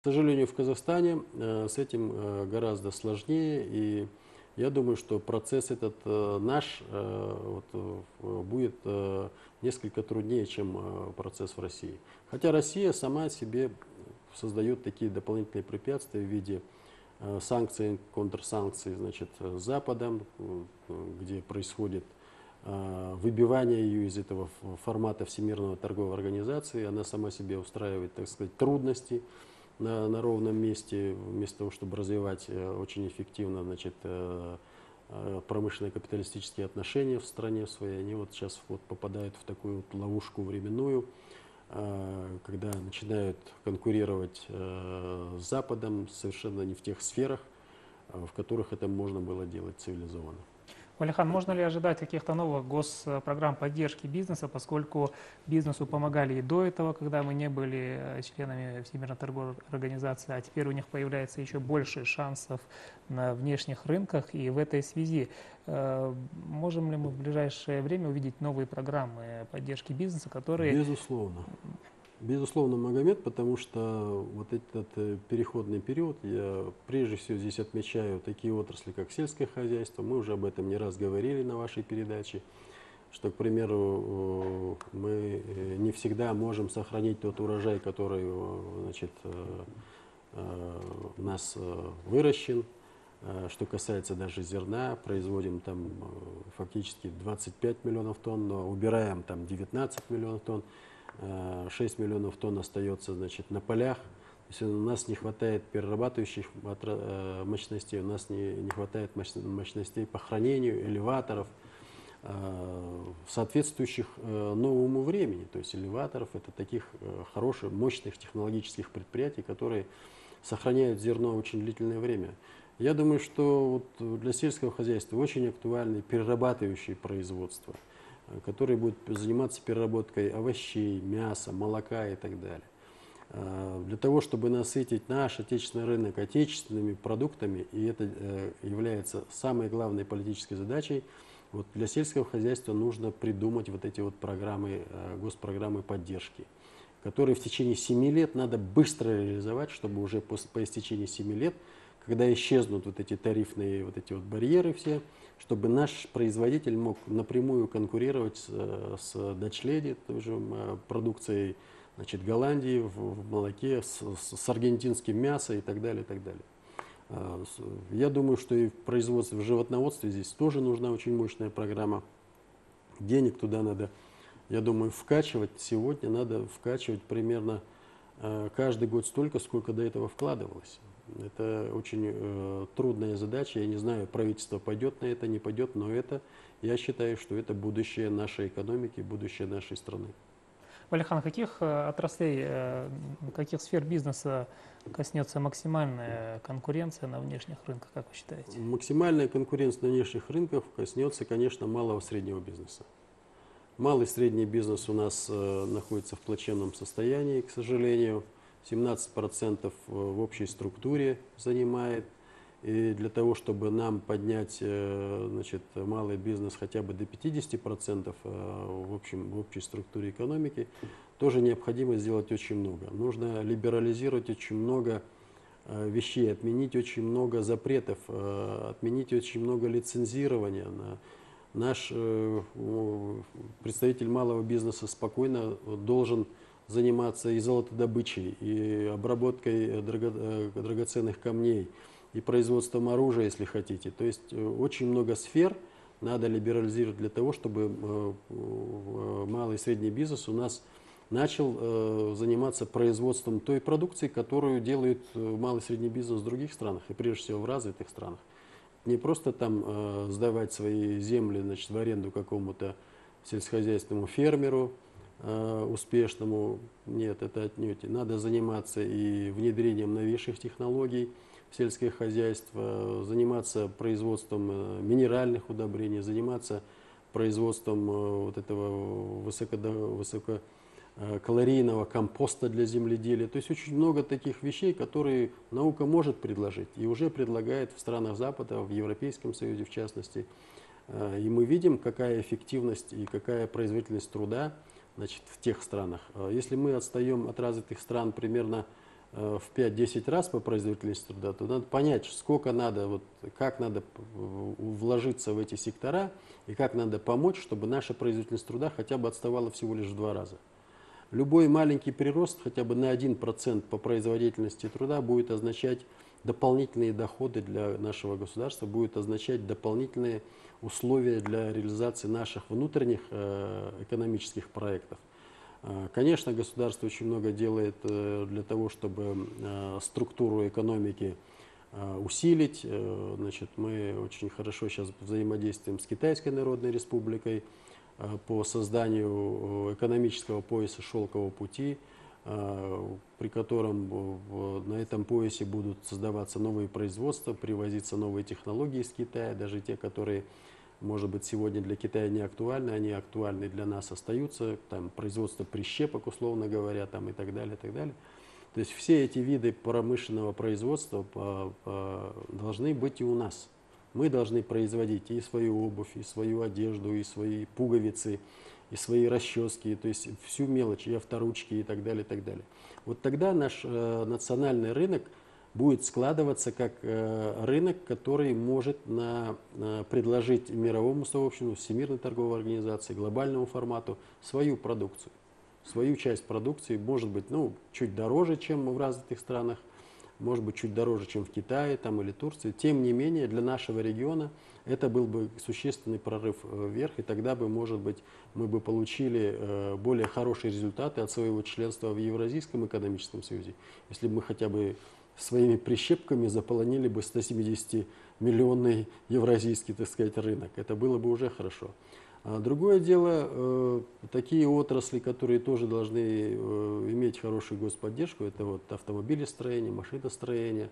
К сожалению, в Казахстане с этим гораздо сложнее, и я думаю, что процесс этот наш будет несколько труднее, чем процесс в России. Хотя Россия сама себе создает такие дополнительные препятствия в виде санкций, контрсанкций, значит, с Западом, где происходит выбивание ее из этого формата Всемирной торговой организации. Она сама себе устраивает, так сказать, трудности на ровном месте, вместо того, чтобы развивать очень эффективно, значит, промышленные капиталистические отношения в стране своей. Они вот сейчас вот попадают в такую вот ловушку временную, когда начинают конкурировать с Западом совершенно не в тех сферах, в которых это можно было делать цивилизованно. Валихан, можно ли ожидать каких-то новых госпрограмм поддержки бизнеса, поскольку бизнесу помогали и до этого, когда мы не были членами Всемирной торговой организации, а теперь у них появляется еще больше шансов на внешних рынках, и в этой связи можем ли мы в ближайшее время увидеть новые программы поддержки бизнеса, которые... Безусловно. Безусловно, Магомед, потому что вот этот переходный период, я прежде всего здесь отмечаю такие отрасли, как сельское хозяйство. Мы уже об этом не раз говорили на вашей передаче, что, к примеру, мы не всегда можем сохранить тот урожай, который, значит, у нас выращен. Что касается даже зерна, производим там фактически 25 миллионов тонн, но убираем там 19 миллионов тонн. 6 миллионов тонн остается, значит, на полях. То есть у нас не хватает перерабатывающих мощностей, у нас не хватает мощностей по хранению, элеваторов, соответствующих новому времени. То есть элеваторов — это таких хороших, мощных технологических предприятий, которые сохраняют зерно очень длительное время. Я думаю, что вот для сельского хозяйства очень актуальны перерабатывающие производства, которые будут заниматься переработкой овощей, мяса, молока и так далее. Для того, чтобы насытить наш отечественный рынок отечественными продуктами, и это является самой главной политической задачей, вот для сельского хозяйства нужно придумать вот эти вот программы, госпрограммы поддержки, которые в течение 7 лет надо быстро реализовать, чтобы уже по истечении 7 лет, когда исчезнут вот эти тарифные вот эти вот барьеры все, чтобы наш производитель мог напрямую конкурировать с Dutch Lady, той же продукцией, значит, Голландии в молоке, с аргентинским мясом и так далее, и так далее. Я думаю, что и в производстве, в животноводстве здесь тоже нужна очень мощная программа. Денег туда надо, я думаю, вкачивать. Сегодня надо вкачивать примерно каждый год столько, сколько до этого вкладывалось. Это очень трудная задача. Я не знаю, правительство пойдет на это, не пойдет, но это, я считаю, что это будущее нашей экономики, будущее нашей страны. Валихан, каких отраслей, каких сфер бизнеса коснется максимальная конкуренция на внешних рынках, как вы считаете? Максимальная конкуренция на внешних рынках коснется, конечно, малого и среднего бизнеса. Малый и средний бизнес у нас находится в плачевном состоянии, к сожалению. 17% в общей структуре занимает. И для того, чтобы нам поднять, значит, малый бизнес хотя бы до 50% в общей структуре экономики, тоже необходимо сделать очень много. Нужно либерализировать очень много вещей, отменить очень много запретов, отменить очень много лицензирования. Наш представитель малого бизнеса спокойно должен заниматься и золотодобычей, и обработкой драгоценных камней, и производством оружия, если хотите. То есть очень много сфер надо либерализировать для того, чтобы малый и средний бизнес у нас начал заниматься производством той продукции, которую делает малый и средний бизнес в других странах, и прежде всего в развитых странах. Не просто там сдавать свои земли, значит, в аренду какому-то сельскохозяйственному фермеру, успешному. Нет, это отнюдь. Надо заниматься и внедрением новейших технологий в сельское хозяйство, заниматься производством минеральных удобрений, заниматься производством вот этого высококалорийного компоста для земледелия. То есть очень много таких вещей, которые наука может предложить и уже предлагает в странах Запада, в Европейском Союзе в частности. И мы видим, какая эффективность и какая производительность труда, значит, в тех странах. Если мы отстаем от развитых стран примерно в 5-10 раз по производительности труда, то надо понять, сколько надо, вот, как надо вложиться в эти сектора и как надо помочь, чтобы наша производительность труда хотя бы отставала всего лишь в 2 раза. Любой маленький прирост хотя бы на 1% по производительности труда будет означать дополнительные доходы для нашего государства, будет означать дополнительные условия для реализации наших внутренних экономических проектов. Конечно, государство очень много делает для того, чтобы структуру экономики усилить. Значит, мы очень хорошо сейчас взаимодействуем с Китайской Народной Республикой по созданию экономического пояса «Шелкового пути», при котором на этом поясе будут создаваться новые производства, привозиться новые технологии из Китая, даже те, которые, может быть, сегодня для Китая не актуальны, они актуальны для нас остаются, там производство прищепок, условно говоря, там и так далее, и так далее. То есть все эти виды промышленного производства должны быть и у нас. Мы должны производить и свою обувь, и свою одежду, и свои пуговицы, и свои расчески, то есть всю мелочь, и авторучки, и так далее, и так далее. Вот тогда наш национальный рынок будет складываться как рынок, который может предложить мировому сообществу, Всемирной торговой организации, глобальному формату свою продукцию. Свою часть продукции, может быть, чуть дороже, чем в развитых странах, может быть, чуть дороже, чем в Китае там, или Турции. Тем не менее, для нашего региона это был бы существенный прорыв вверх, и тогда бы, может быть, мы бы получили более хорошие результаты от своего членства в Евразийском экономическом союзе, если бы мы хотя бы своими прищепками заполонили бы 170-миллионный евразийский, так сказать, рынок. Это было бы уже хорошо. Другое дело, такие отрасли, которые тоже должны иметь хорошую господдержку, это вот автомобилестроение, машиностроение.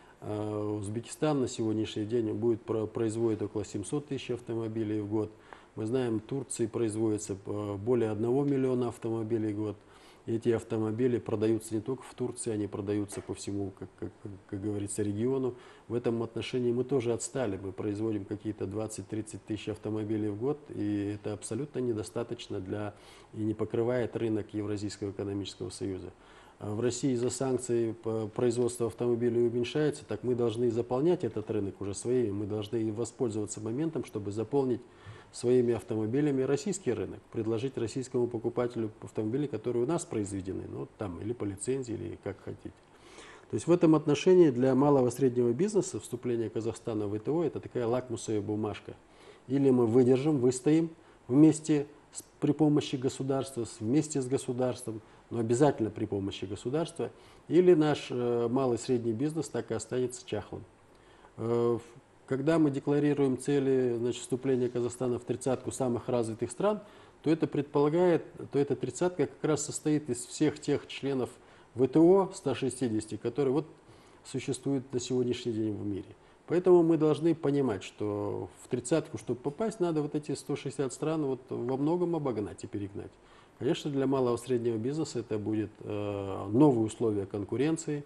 Узбекистан на сегодняшний день производит около 700 тысяч автомобилей в год. Мы знаем, в Турции производится более 1 миллиона автомобилей в год. И эти автомобили продаются не только в Турции, они продаются по всему, как говорится, региону. В этом отношении мы тоже отстали. Мы производим какие-то 20-30 тысяч автомобилей в год, и это абсолютно недостаточно и не покрывает рынок Евразийского экономического союза. В России из-за санкций производство автомобилей уменьшается, так мы должны заполнять этот рынок уже своими. Мы должны воспользоваться моментом, чтобы заполнить своими автомобилями российский рынок, предложить российскому покупателю автомобили, которые у нас произведены, там или по лицензии, или как хотите. То есть в этом отношении для малого и среднего бизнеса вступление Казахстана в ВТО это такая лакмусовая бумажка. Или мы выдержим, выстоим вместе при помощи государства, вместе с государством, но обязательно при помощи государства, или наш малый и средний бизнес так и останется чахлым. Когда мы декларируем цели вступления Казахстана в 30-ку самых развитых стран, то это предполагает, то эта 30-ка как раз состоит из всех тех членов ВТО 160, которые существуют на сегодняшний день в мире. Поэтому мы должны понимать, что в 30-ку, чтобы попасть, надо эти 160 стран во многом обогнать и перегнать. Конечно, для малого и среднего бизнеса это будет новые условия конкуренции.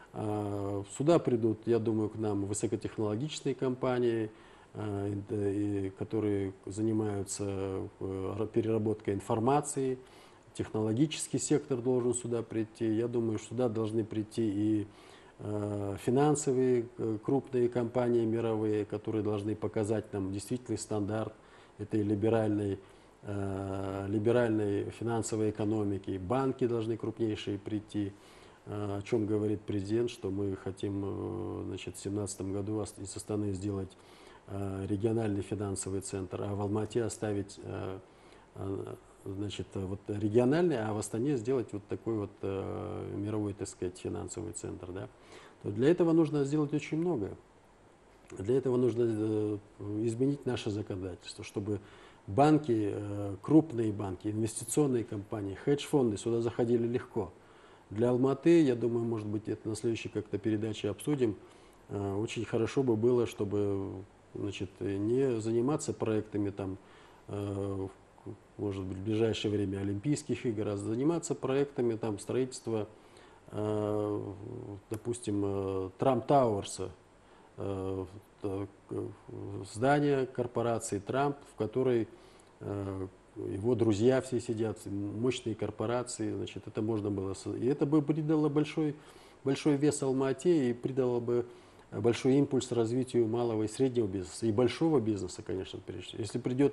Сюда придут, я думаю, к нам высокотехнологичные компании, которые занимаются переработкой информации. Технологический сектор должен сюда прийти. Я думаю, что сюда должны прийти и финансовые крупные компании мировые, которые должны показать нам действительный стандарт этой либеральной финансовой экономики. Банки должны крупнейшие прийти. О чем говорит президент, что мы хотим в 2017 году из Астаны сделать региональный финансовый центр, а в Алмате оставить региональный, а в Астане сделать такой мировой, так сказать, финансовый центр. Да? То для этого нужно сделать очень многое. Для этого нужно изменить наше законодательство, чтобы банки, крупные банки, инвестиционные компании, хедж-фонды сюда заходили легко. Для Алматы, я думаю, может быть, это на следующей как-то передаче обсудим, очень хорошо бы было, чтобы не заниматься проектами может быть, в ближайшее время Олимпийских игр, а заниматься проектами строительства, допустим, Трамп Тауэрса, здание корпорации Трамп, в которой его друзья все сидят, мощные корпорации, это можно было, и это бы придало большой большой вес Алма-Ате и придало бы большой импульс развитию малого и среднего бизнеса, и большого бизнеса, конечно, прежде всего. Если придет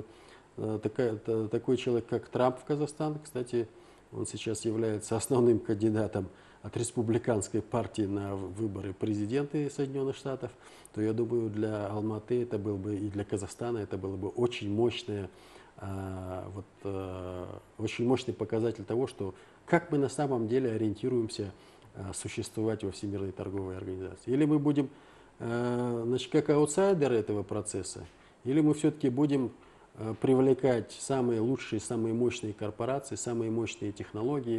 такой человек, как Трамп в Казахстан, кстати, он сейчас является основным кандидатом от республиканской партии на выборы президента Соединенных Штатов, то я думаю, для Алма-Аты это был бы и для Казахстана это было бы очень мощное, очень мощный показатель того, что как мы на самом деле ориентируемся существовать во Всемирной торговой организации. Или мы будем значит, как аутсайдеры этого процесса, или мы все-таки будем привлекать самые лучшие, самые мощные корпорации, самые мощные технологии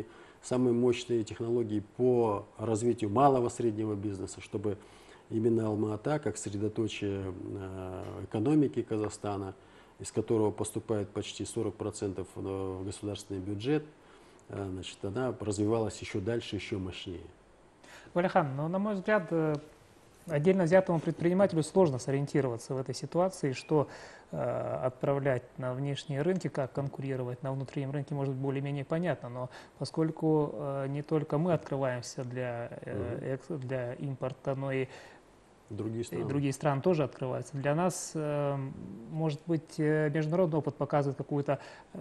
по развитию малого среднего бизнеса, чтобы именно Алма-Ата, как средоточие экономики Казахстана, из которого поступает почти 40% в государственный бюджет, значит, она развивалась еще дальше, еще мощнее. Валихан, но, на мой взгляд, отдельно взятому предпринимателю сложно сориентироваться в этой ситуации, что отправлять на внешние рынки, как конкурировать на внутреннем рынке, может быть более-менее понятно, но поскольку не только мы открываемся для импорта, но и другие страны тоже открываются. Для нас, может быть, международный опыт показывает какую-то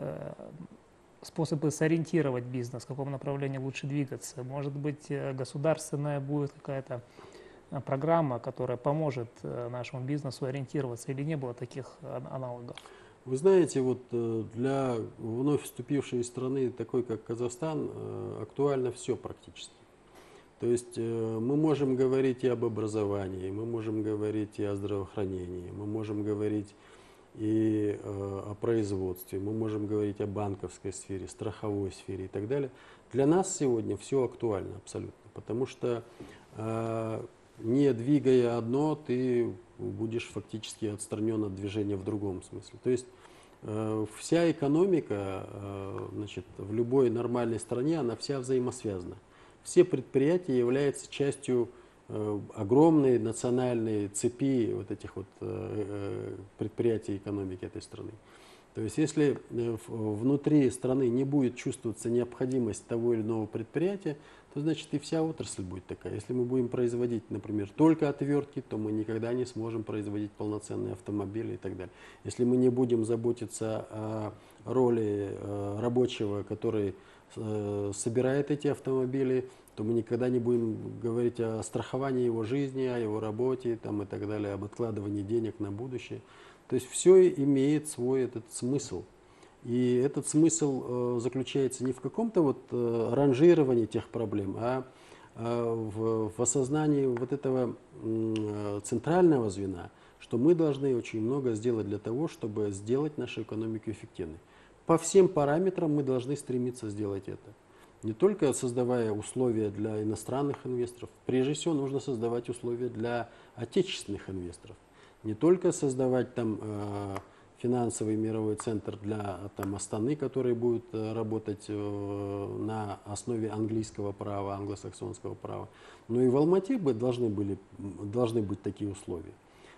способы сориентировать бизнес, в каком направлении лучше двигаться. Может быть, государственная будет какая-то программа, которая поможет нашему бизнесу ориентироваться, или не было таких аналогов? Вы знаете, вот для вновь вступившей страны, такой как Казахстан, актуально все практически. То есть мы можем говорить и об образовании, мы можем говорить и о здравоохранении, мы можем говорить и о производстве, мы можем говорить о банковской сфере, страховой сфере и так далее. Для нас сегодня все актуально абсолютно, потому что не двигая одно, ты будешь фактически отстранен от движения в другом смысле. То есть вся экономика, значит, в любой нормальной стране, она вся взаимосвязана. Все предприятия являются частью огромной национальной цепи вот этих вот предприятий экономики этой страны. То есть если внутри страны не будет чувствоваться необходимость того или иного предприятия, то значит и вся отрасль будет такая. Если мы будем производить, например, только отвертки, то мы никогда не сможем производить полноценные автомобили и так далее. Если мы не будем заботиться о роли рабочего, который собирает эти автомобили, то мы никогда не будем говорить о страховании его жизни, о его работе там, и так далее, об откладывании денег на будущее. То есть все имеет свой этот смысл. И этот смысл заключается не в каком-то вот ранжировании тех проблем, а в осознании вот этого центрального звена, что мы должны очень много сделать для того, чтобы сделать нашу экономику эффективной. По всем параметрам мы должны стремиться сделать это. Не только создавая условия для иностранных инвесторов, прежде всего нужно создавать условия для отечественных инвесторов. Не только создавать там финансовый мировой центр для там, Астаны, который будет работать на основе английского права, англосаксонского права, но и в Алмате должны быть такие условия.